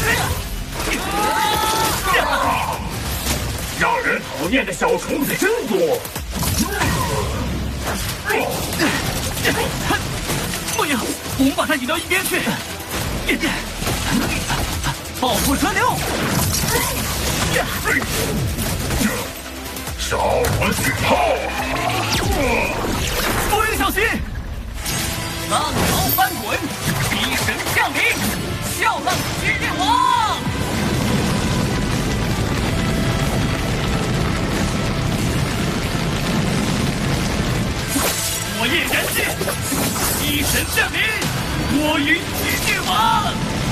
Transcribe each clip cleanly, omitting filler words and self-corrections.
让人讨厌的小虫子真多。 不行，我们把它引到一边去。爆破川流。 烧我巨炮！ 夫人小心！浪潮翻滚，逼神降临，笑浪激烈王！火焰燃尽，逼神降临，火云激烈王！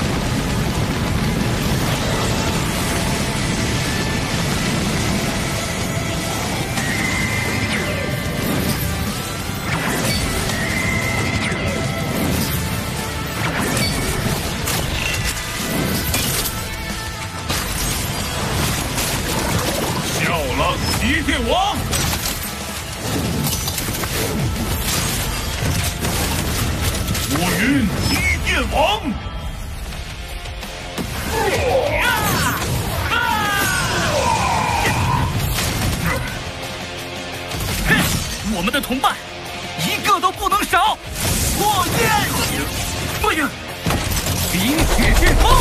极电王，火云极电王，我们的同伴一个都不能少！火焰，不行，冰雪旋风。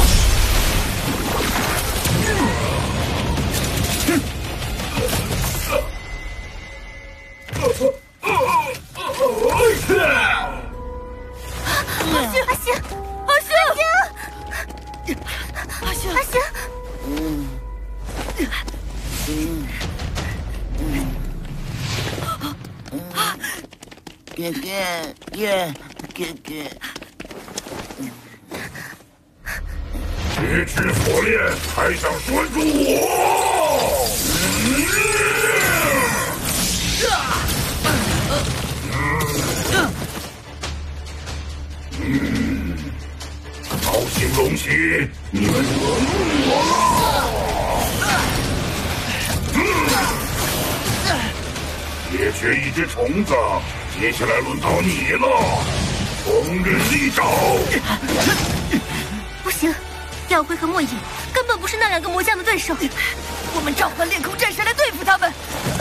铁齿锁链还想拴住我？好心龙骑，你们惹怒我了！解决一只虫子，接下来轮到你了，风刃利爪！ 不行，耀辉和莫影根本不是那两个魔将的对手， 我们召唤裂空战士来对付他们。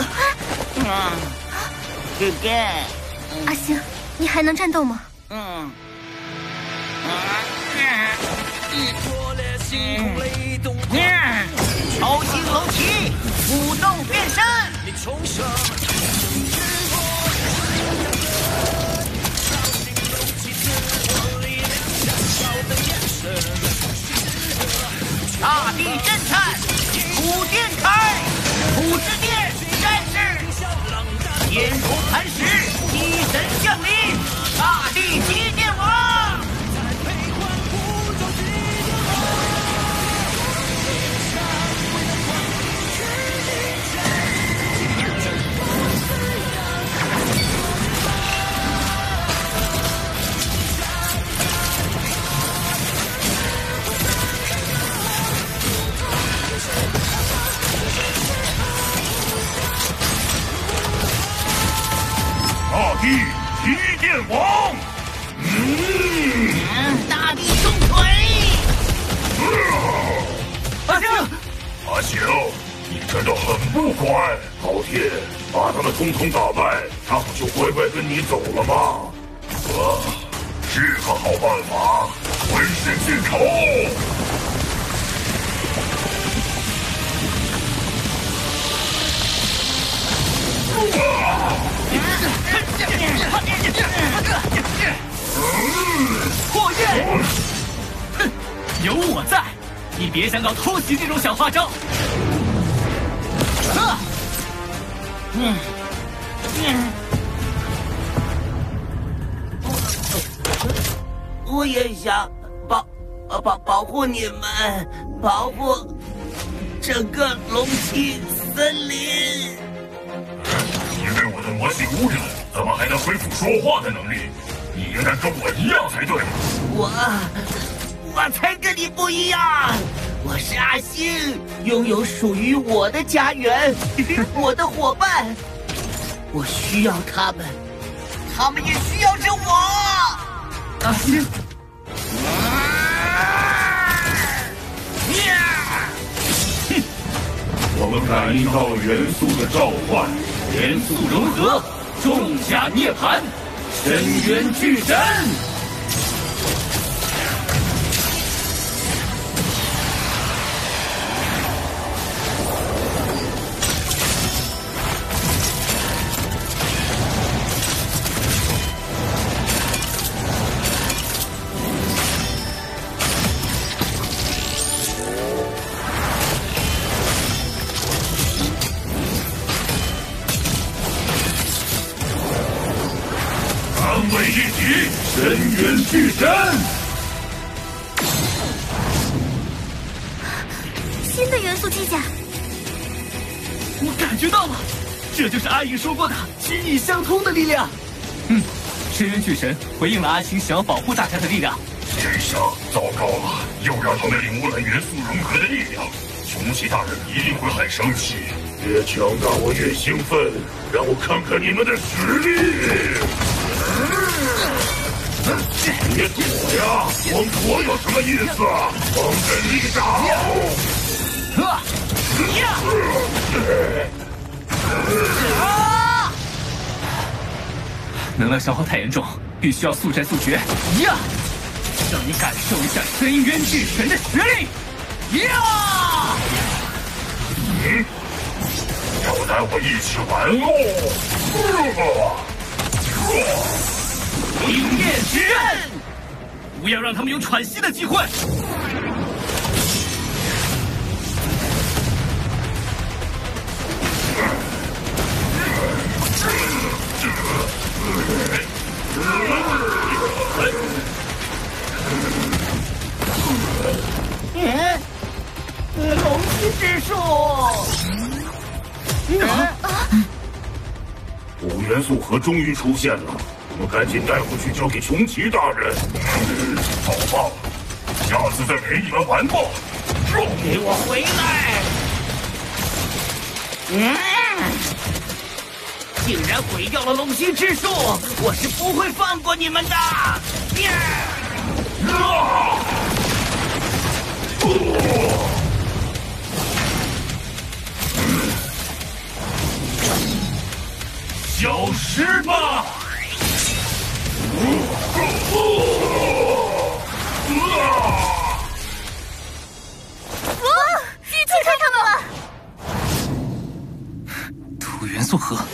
哥哥， 阿星，你还能战斗吗？ 超星龙骑，舞动变身。大地震颤，土电开，土之电战士，天空磐石，地神降临，大地接电王。 大地极电王， 大地重锤！ 阿星，你真的很不乖。昊天，把他们统统打败，他不就乖乖跟你走了吗？是个好办法，浑身进口。 火焰！哼，有我在，你别想搞偷袭这种小花招。 我也想保护你们，保护整个龙栖森林。 因为我的魔性污染，怎么还能恢复说话的能力？你应该跟我一样才对。 我才跟你不一样，我是阿星，拥有属于我的家园，我的伙伴，我需要他们，他们也需要着我。 阿星， 感应到了元素的召唤，元素融合，重甲涅槃，深渊巨神。为一体，深渊巨神。 新的元素机甲， 我感觉到了，这就是阿影说过的心意相通的力量。深渊巨神回应了阿星想要保护大家的力量。 这下糟糕了，又让他们领悟了元素融合的力量。穷奇大人一定会很生气。越强大我越兴奋，让我看看你们的实力。别躲呀！光躲有什么意思？防阵一掌！ 能量消耗太严重，必须要速战速决。让你感受一下深渊巨神的实力！ 要带我一起玩喽！ 灵焰之刃，不要让他们有喘息的机会。 龙息之术。 五元素核终于出现了。我们赶紧带回去交给穷奇大人。好吧，下次再陪你们玩吧。 给我回来！竟然毁掉了龙息之术，我是不会放过你们的！ 消失吧！ 击穿他们了！ 土元素核。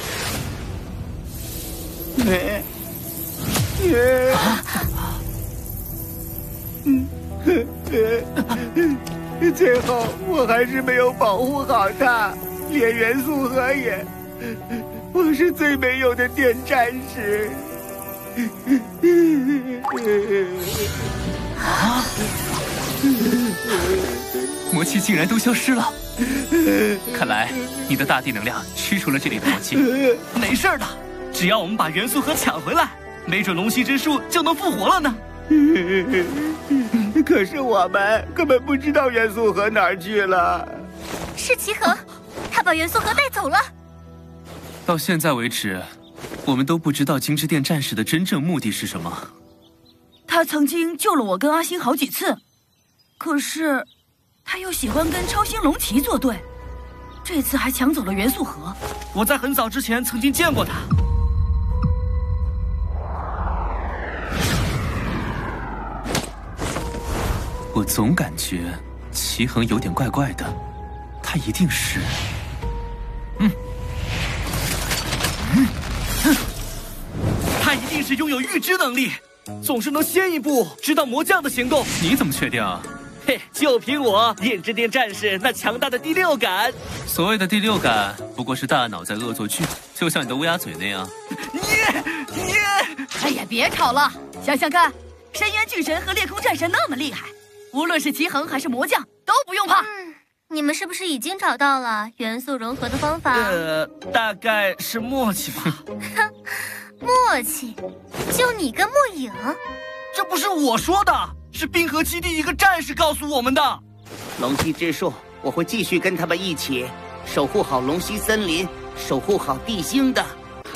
最后我还是没有保护好它，连元素核也。我是最没有的电战士。 魔气竟然都消失了，看来你的大地能量驱除了这里的魔气。没事的，只要我们把元素核抢回来，没准龙息之术就能复活了呢。 可是我们根本不知道元素核哪儿去了。 是齐恒，他把元素核带走了。 到现在为止，我们都不知道金之殿战士的真正目的是什么。 他曾经救了我跟阿星好几次，可是他又喜欢跟超星龙骑作对，这次还抢走了元素核。 我在很早之前曾经见过他。我总感觉齐恒有点怪怪的，他一定是……他一定是拥有预知能力，总是能先一步知道魔将的行动。你怎么确定啊？嘿，就凭我焰之殿战士那强大的第六感。所谓的第六感，不过是大脑在恶作剧，就像你的乌鸦嘴那样。你， 哎呀，别吵了，想想看，深渊巨神和裂空战神那么厉害，无论是齐恒还是魔将都不用怕。 你们是不是已经找到了元素融合的方法？ 大概是默契吧。 默契？就你跟墨影？ 这不是我说的，是冰河基地一个战士告诉我们的。 龙息之术，我会继续跟他们一起守护好龙息森林，守护好地星的。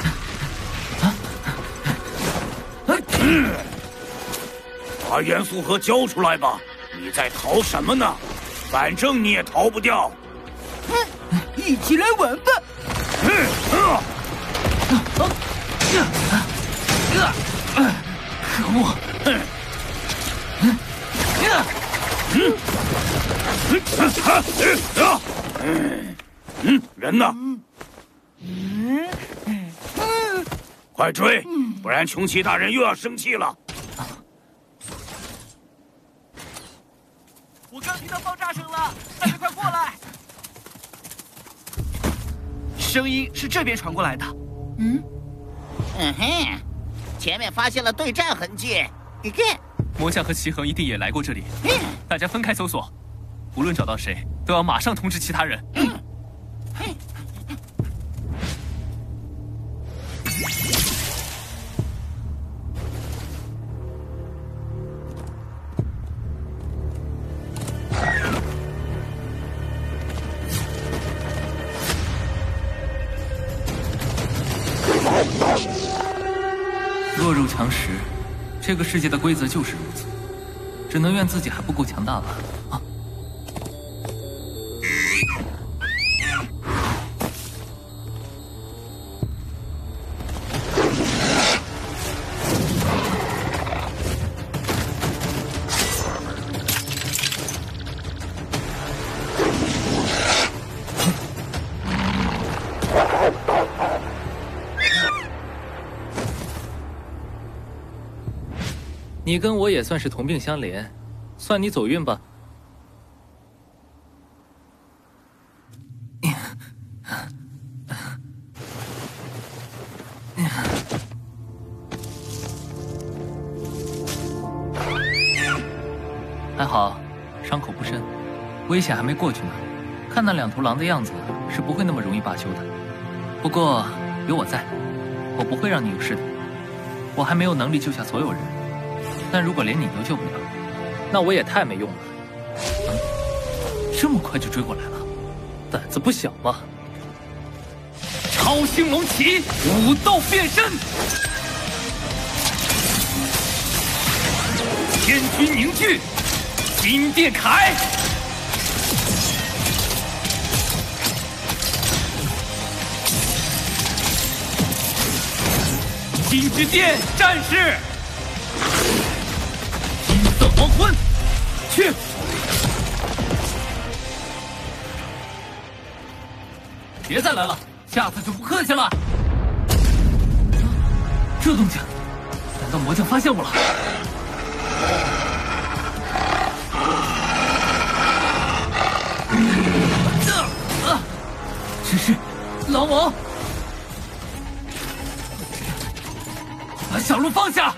把元素核交出来吧！你在逃什么呢？反正你也逃不掉。 一起来玩吧！ 可恶！ 人呢？快追，不然穷奇大人又要生气了。 我刚听到爆炸声了，大家快过来！声音是这边传过来的。 嗯哼，前面发现了对战痕迹。你看， 魔将和齐恒一定也来过这里。大家分开搜索，无论找到谁，都要马上通知其他人。弱肉强食，这个世界的规则就是如此，只能怨自己还不够强大吧。啊！你跟我也算是同病相怜，算你走运吧。还好，伤口不深，危险还没过去呢。看那两头狼的样子，是不会那么容易罢休的。不过有我在，我不会让你有事的。我还没有能力救下所有人。但如果连你都救不了，那我也太没用了。这么快就追过来了，胆子不小嘛！超星龙旗，武斗变身，天军凝聚，金殿铠，金之殿战士。黄昏，去！别再来了，下次就不客气了。这动静，难道魔将发现我了？只是狼王，把小鹿放下！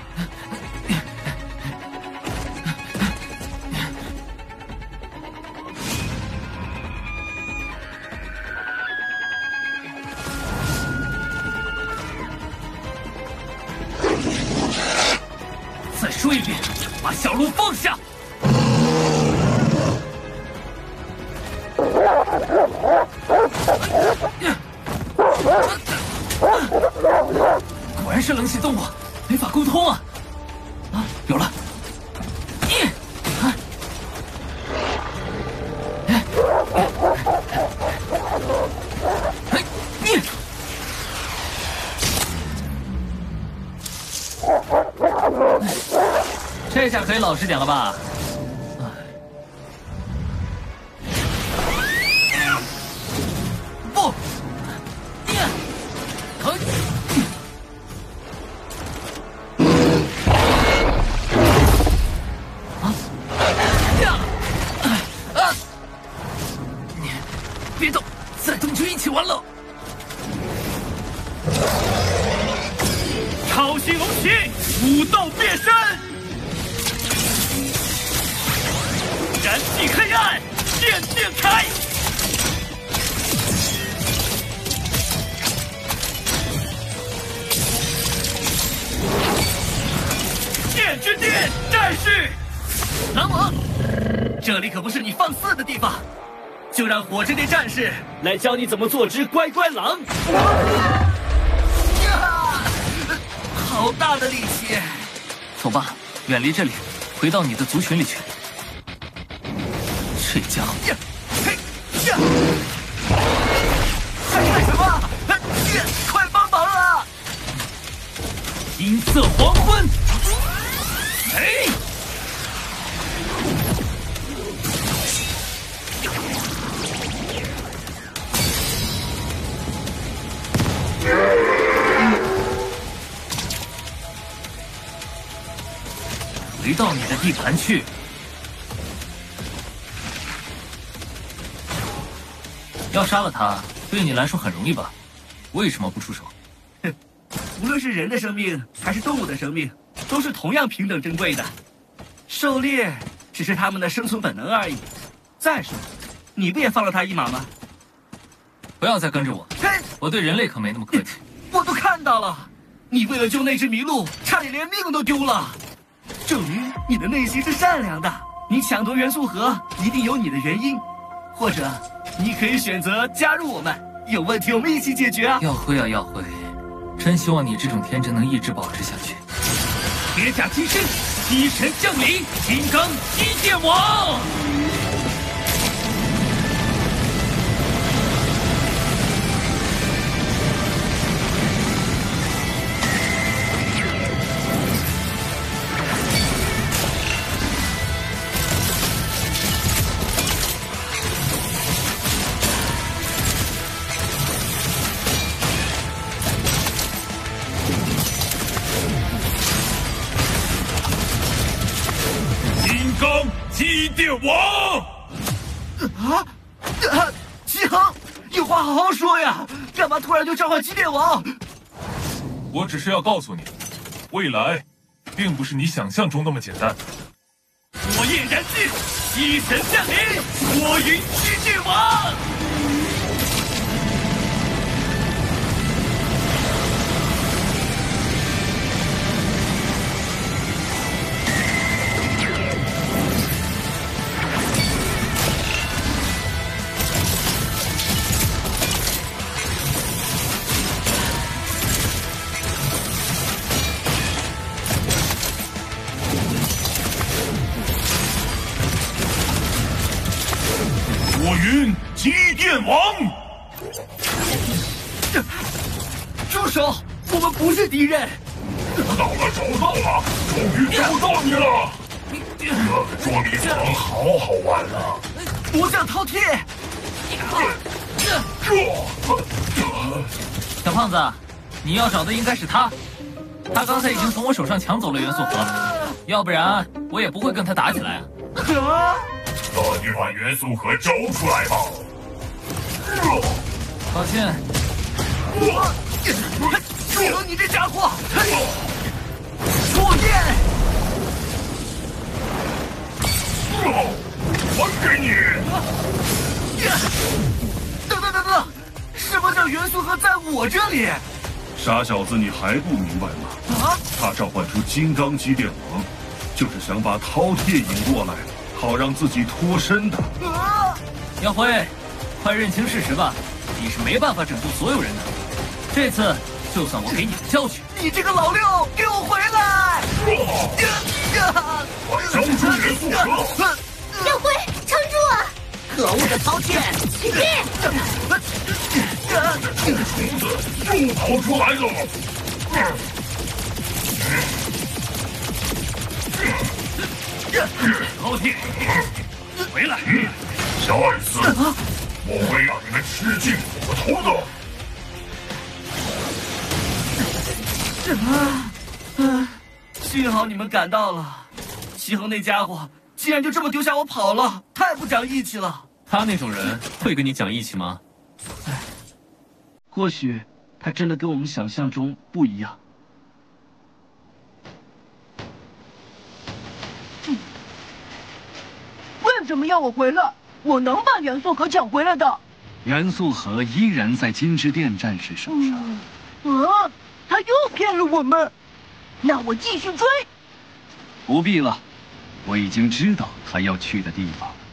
再说一遍，把小鹿放下！果然是冷血动物，没法沟通啊！啊，有了！这下可以老实点了吧？不，别动，再动就一起完了。超星龙旗，武斗变身。燃尽黑暗，剑殿铠。剑之殿战士，狼王，这里可不是你放肆的地方，就让火之殿战士来教你怎么做只乖乖狼。好大的力气！走吧，远离这里，回到你的族群里去。这家伙， 在干什么？快帮忙啊！银色黄昏，哎！回到你的地盘去。要杀了他，对你来说很容易吧？为什么不出手？哼，无论是人的生命还是动物的生命，都是同样平等珍贵的。狩猎只是他们的生存本能而已。再说，你不也放了他一马吗？不要再跟着我，我对人类可没那么客气。我都看到了，你为了救那只麋鹿，差点连命都丢了。证明你的内心是善良的。你抢夺元素核一定有你的原因，或者你可以选择加入我们，有问题我们一起解决啊！耀辉啊，耀辉，真希望你这种天真能一直保持下去。铁甲金身，机神降临，金刚击剑王。 机电王！ 姬恒，有话好好说呀，干嘛突然就召唤机电王？ 我只是要告诉你，未来并不是你想象中那么简单。 火焰燃尽，机神降临，火云机电王。 火云机电王， 住手！我们不是敌人。 找到了，终于找到你了！这个捉迷藏好好玩啊！ 魔将饕餮。小胖子，你要找的应该是他。他刚才已经从我手上抢走了元素核，要不然我也不会跟他打起来啊。 那你把元素核交出来吧。 抱歉。你这家伙！火焰！ 还给你！ 等，什么叫元素核在我这里？ 傻小子，你还不明白吗？他召唤出金刚机电王，就是想把饕餮引过来，好让自己脱身的。 耀辉，快认清事实吧，你是没办法拯救所有人的。这次就算我给你个教训。你这个老六，给我回来！ 交出元素核！ 耀辉，撑住啊！ 可恶的饕餮！ 这个虫子又跑出来了！ 饕餮，回来！ 下一次我会让你们吃尽苦头的。 幸好你们赶到了。齐恒那家伙竟然就这么丢下我跑了，太不讲义气了。 他那种人会跟你讲义气吗？ 或许他真的跟我们想象中不一样。 为什么要我回来？我能把元素核抢回来的。 元素核依然在金之殿战士手上。 他又骗了我们。那我继续追。 不必了，我已经知道他要去的地方。